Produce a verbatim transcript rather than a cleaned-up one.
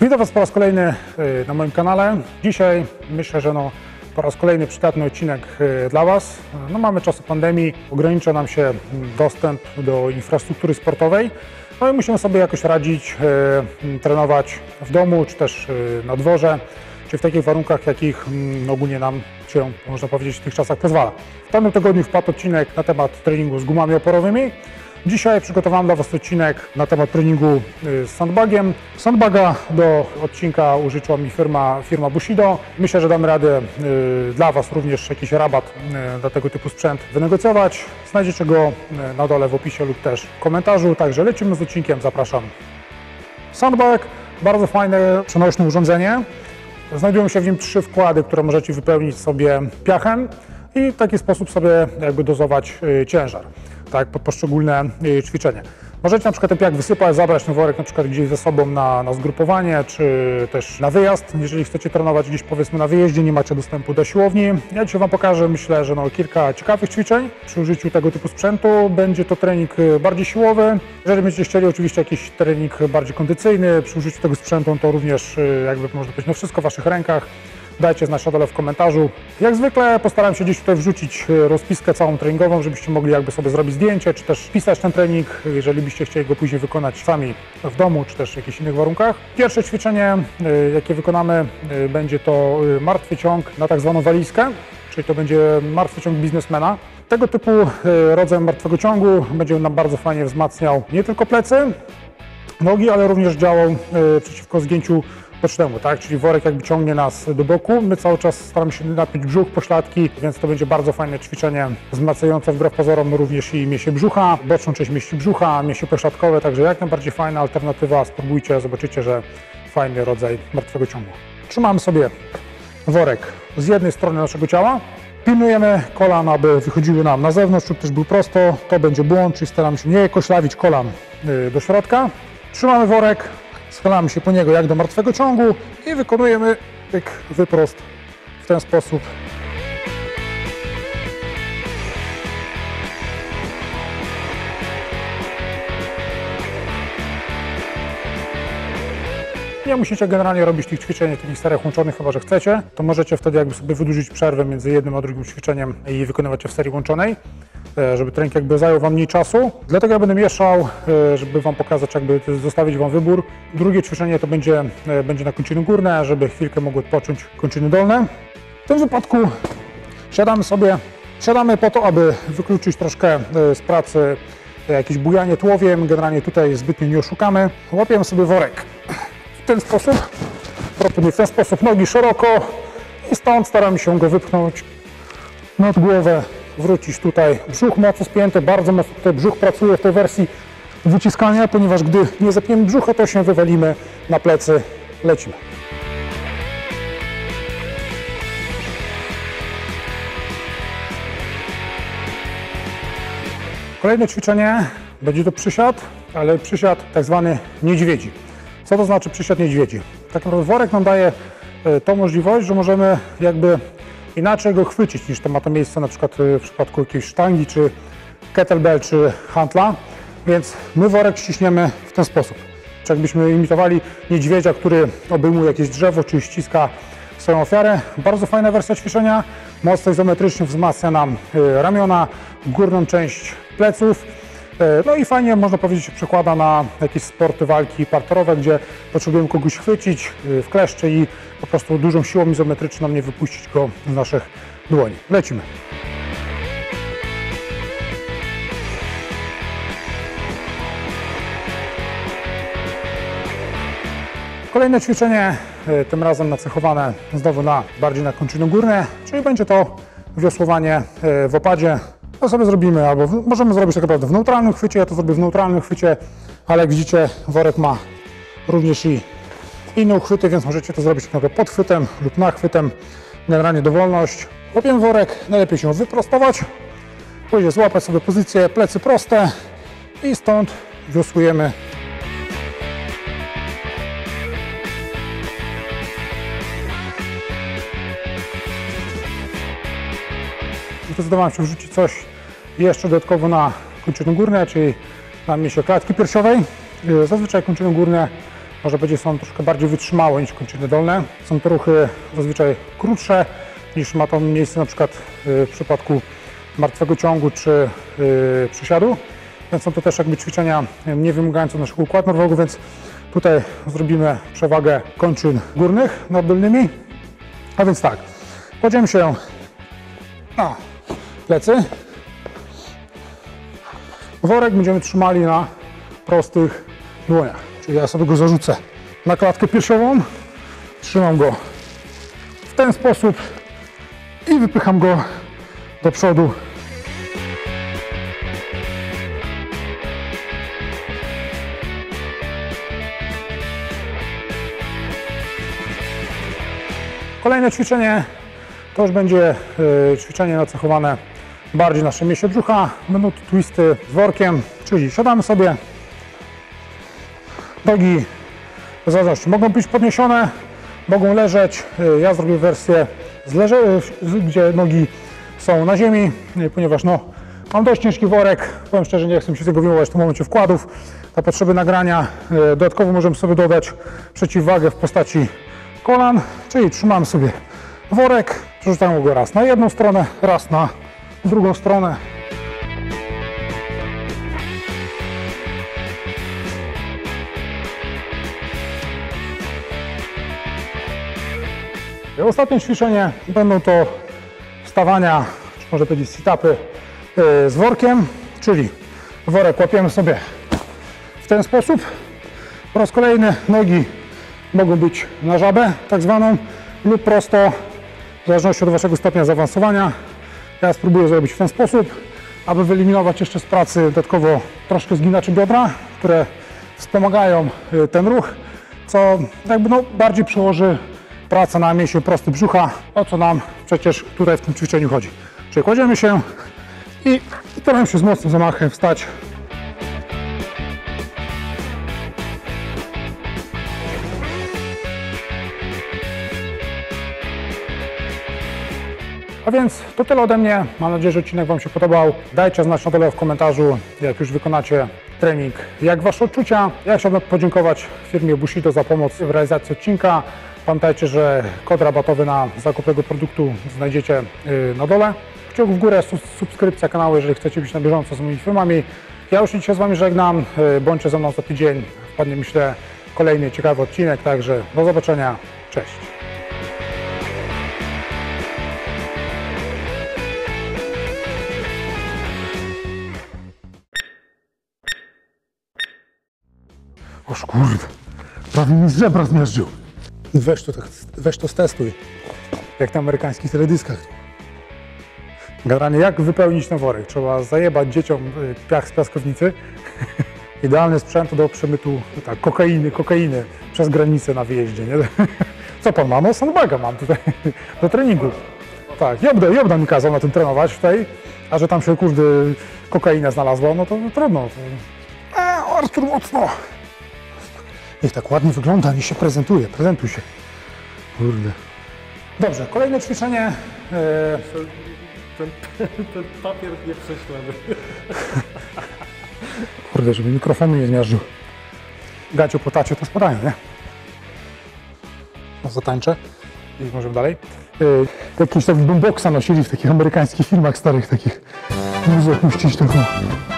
Witam Was po raz kolejny na moim kanale. Dzisiaj myślę, że no, po raz kolejny przydatny odcinek dla Was. No, mamy czasy pandemii, ogranicza nam się dostęp do infrastruktury sportowej. No i musimy sobie jakoś radzić, e, trenować w domu, czy też e, na dworze, czy w takich warunkach, jakich m, ogólnie nam się, można powiedzieć, w tych czasach pozwala. W tamtym tygodniu wpadł odcinek na temat treningu z gumami oporowymi. Dzisiaj przygotowałem dla Was odcinek na temat treningu z sandbagiem. Sandbaga do odcinka użyczyła mi firma, firma Bushido. Myślę, że damy radę y, dla Was również jakiś rabat y, na tego typu sprzęt wynegocjować. Znajdziecie go y, na dole w opisie lub też w komentarzu. Także lecimy z odcinkiem, zapraszam. Sandbag, bardzo fajne, przenośne urządzenie. Znajdują się w nim trzy wkłady, które możecie wypełnić sobie piachem i w taki sposób sobie jakby dozować y, ciężar. Tak, pod poszczególne y, ćwiczenie. Możecie na przykład ten piach wysypać, zabrać ten worek na przykład gdzieś ze sobą na, na zgrupowanie, czy też na wyjazd, jeżeli chcecie trenować gdzieś powiedzmy na wyjeździe, nie macie dostępu do siłowni. Ja dzisiaj Wam pokażę, myślę, że no, kilka ciekawych ćwiczeń przy użyciu tego typu sprzętu. Będzie to trening bardziej siłowy. Jeżeli będziecie chcieli oczywiście jakiś trening bardziej kondycyjny przy użyciu tego sprzętu, to również jakby można powiedzieć, no wszystko w Waszych rękach. Dajcie znać na dole w komentarzu. Jak zwykle postaram się gdzieś tutaj wrzucić rozpiskę całą treningową, żebyście mogli jakby sobie zrobić zdjęcie, czy też wpisać ten trening, jeżeli byście chcieli go później wykonać sami w domu, czy też w jakichś innych warunkach. Pierwsze ćwiczenie, jakie wykonamy, będzie to martwy ciąg na tak zwaną walizkę, czyli to będzie martwy ciąg biznesmena. Tego typu rodzaj martwego ciągu będzie nam bardzo fajnie wzmacniał nie tylko plecy, nogi, ale również działał przeciwko zgięciu bocznemu, tak? Czyli worek jakby ciągnie nas do boku. My cały czas staramy się napiąć brzuch, pośladki, więc to będzie bardzo fajne ćwiczenie wzmacniające wbrew pozorom również i mięśnie brzucha, boczną część mięśni brzucha, mięśnie pośladkowe, także jak najbardziej fajna alternatywa. Spróbujcie, zobaczycie, że fajny rodzaj martwego ciągu. Trzymamy sobie worek z jednej strony naszego ciała. Pilnujemy kolan, aby wychodziły nam na zewnątrz lub też był prosto. To będzie błąd, czyli staramy się nie koślawić kolan do środka. Trzymamy worek. Schylamy się po niego jak do martwego ciągu i wykonujemy pyk, wyprost w ten sposób. Nie musicie generalnie robić tych ćwiczeń w takich seriach łączonych, chyba że chcecie. To możecie wtedy jakby sobie wydłużyć przerwę między jednym a drugim ćwiczeniem i wykonywać je w serii łączonej, żeby trening jakby zajął Wam mniej czasu. Dlatego ja będę mieszał, żeby Wam pokazać, jakby zostawić Wam wybór. Drugie ćwiczenie to będzie, będzie na kończyny górne, żeby chwilkę mogły odpocząć kończyny dolne. W tym wypadku siadamy sobie, siadamy po to, aby wykluczyć troszkę z pracy jakieś bujanie tułowiem. Generalnie tutaj zbytnio nie oszukamy. Łapiemy sobie worek w ten sposób, proponuję w ten sposób, nogi szeroko i stąd staramy się go wypchnąć nad głowę, wrócić tutaj, brzuch mocno spięty, bardzo mocno tutaj brzuch pracuje w tej wersji wyciskania, ponieważ gdy nie zepniemy brzucha, to się wywalimy na plecy, lecimy. Kolejne ćwiczenie będzie to przysiad, ale przysiad tak zwany niedźwiedzi. Co to znaczy przysiad niedźwiedzi? Tak naprawdę worek nam daje tą możliwość, że możemy jakby inaczej go chwycić niż to ma to miejsce na przykład w przypadku jakiejś sztangi, czy kettlebell, czy hantla. Więc my worek ściśniemy w ten sposób. Czy jakbyśmy imitowali niedźwiedzia, który obejmuje jakieś drzewo, czy ściska swoją ofiarę. Bardzo fajna wersja ćwiczenia. Mocno izometrycznie wzmacnia nam ramiona, górną część pleców. No i fajnie, można powiedzieć, się przekłada na jakieś sporty walki parterowe, gdzie potrzebujemy kogoś chwycić w kleszcze i po prostu dużą siłą izometryczną nie wypuścić go z naszych dłoni. Lecimy. Kolejne ćwiczenie, tym razem nacechowane znowu na bardziej na kończyny górne, czyli będzie to wiosłowanie w opadzie. To sobie zrobimy, albo w, możemy zrobić tak naprawdę w neutralnym chwycie, ja to zrobię w neutralnym chwycie, ale jak widzicie, worek ma również i inne uchwyty, więc możecie to zrobić tak naprawdę pod chwytem lub nachwytem, generalnie dowolność. Łapiemy worek, najlepiej się wyprostować, później złapać sobie pozycję, plecy proste i stąd wiosłujemy. Zdecydowałem się wrzucić coś jeszcze dodatkowo na kończyny górne, czyli na mięśnie klatki piersiowej. Zazwyczaj kończyny górne może będzie są troszkę bardziej wytrzymałe niż kończyny dolne. Są to ruchy zazwyczaj krótsze niż ma to miejsce na przykład w przypadku martwego ciągu czy przysiadu. Więc są to też jakby ćwiczenia nie wymagające naszego układu nerwowego, więc tutaj zrobimy przewagę kończyn górnych nad dolnymi. A więc tak, kładziemy się na plecy. Worek będziemy trzymali na prostych dłoniach. Czyli ja sobie go zarzucę na klatkę piersiową, trzymam go w ten sposób i wypycham go do przodu. Kolejne ćwiczenie to już będzie ćwiczenie nacechowane bardziej naszym mięśnie brzucha. Będą to twisty z workiem, czyli siadamy sobie, nogi w zależności mogą być podniesione, mogą leżeć. Ja zrobię wersję z leże, gdzie nogi są na ziemi, ponieważ no, mam dość ciężki worek. Powiem szczerze, nie chcę się z tego wyjmować w tym momencie wkładów. Na potrzeby nagrania dodatkowo możemy sobie dodać przeciwwagę w postaci kolan, czyli trzymamy sobie worek, przerzucamy go raz na jedną stronę, raz na drugą stronę. I ostatnie ćwiczenie będą to wstawania, czy może powiedzieć sit-upy z workiem, czyli worek łapiemy sobie w ten sposób. Po raz kolejny nogi mogą być na żabę tak zwaną lub prosto, w zależności od waszego stopnia zaawansowania. Ja spróbuję zrobić w ten sposób, aby wyeliminować jeszcze z pracy dodatkowo troszkę zginaczy biodra, które wspomagają ten ruch, co jakby no bardziej przełoży pracę na mięsień prosty brzucha, o co nam przecież tutaj w tym ćwiczeniu chodzi. Czyli kładziemy się i staramy się z mocnym zamachem wstać. A więc to tyle ode mnie. Mam nadzieję, że odcinek wam się podobał. Dajcie znać na dole w komentarzu, jak już wykonacie trening, jak wasze odczucia. Ja chciałbym podziękować firmie Bushido za pomoc w realizacji odcinka. Pamiętajcie, że kod rabatowy na zakup tego produktu znajdziecie na dole. Kciuk w górę, subskrypcja kanału, jeżeli chcecie być na bieżąco z moimi filmami. Ja już się dzisiaj z wami żegnam. Bądźcie ze mną za tydzień. Wpadnie, myślę, kolejny ciekawy odcinek. Także do zobaczenia. Cześć. Oż kurde, prawie mi z żebra zmiażdżył. Weź to, weź to stestuj, jak na amerykańskich teledyskach. Generalnie jak wypełnić ten worek? Trzeba zajebać dzieciom piach z piaskownicy. Idealny sprzęt do przemytu tak, kokainy, kokainy przez granicę na wyjeździe. Nie? Co pan ma? No sandbaga mam tutaj do treningu. Tak, Jobda, Jobda mi kazał na tym trenować tutaj, a że tam się kurde kokaina znalazła, no to trudno. Eee, Artur mocno. Niech tak ładnie wygląda, niech się prezentuje, prezentuj się. Kurde. Dobrze, kolejne ćwiczenie. E... Ten, ten papier nie prześlemy. Kurde, żeby mikrofonu nie zmiażdżył. Gaciu po tacie to spadają, nie? No, zatańczę i możemy dalej. E... Jakiś tam boomboxa nosili w takich amerykańskich filmach starych, takich. Muszę puścić tego.